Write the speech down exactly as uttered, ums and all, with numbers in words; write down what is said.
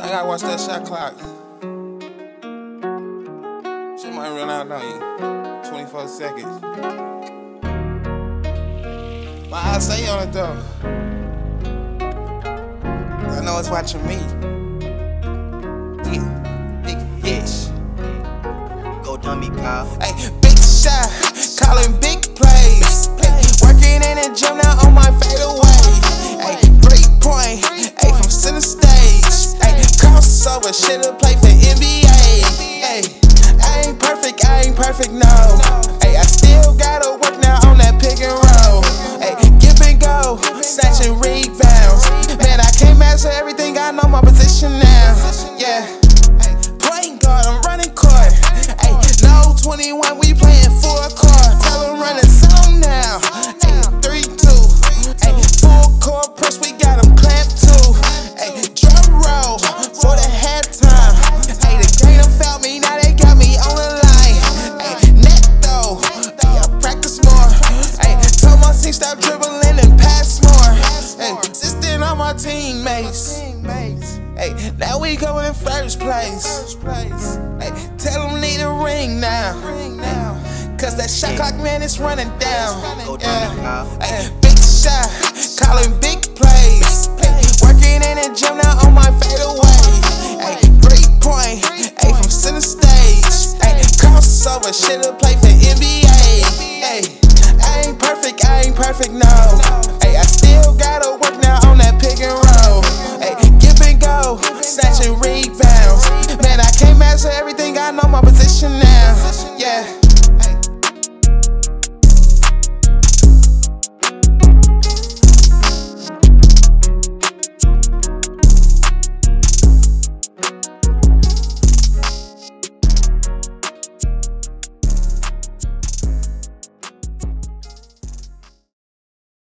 I gotta watch that shot clock. Shit might run out on you. twenty-four seconds. My eyes stay on it though. I know it's watching me. Yeah, big fish. Go dummy, pal. Hey, big shot, calling big plays. Ay, working in the gym now on my fadeaway. Hey, three point, hey, from center stage. Hey, crossover, shit'll play for N B A. Hey, I ain't perfect, I ain't perfect, no. Hey, I still gotta work now on that pick and roll. Hey, give and go, snatching rebounds. Man, I can't master everything, I know my position now. Yeah, playing guard, I'm running court. Hey, no twenty-one, we playing full court. Tell them run the zone now. Hey, three two. Hey, full court press, we got them clamped too. Hey, drum roll for the halftime. Hey, the game done found me, now they got me on the line. Hey, net though, hey, I practice more. Hey, tell my team stop dribbling and pass more. Hey, assisting on my teammates. Hey, now we going in first place. Hey, tell them need a ring now. Cause that shot clock, man, is running down. Go dummy, pal. Hey,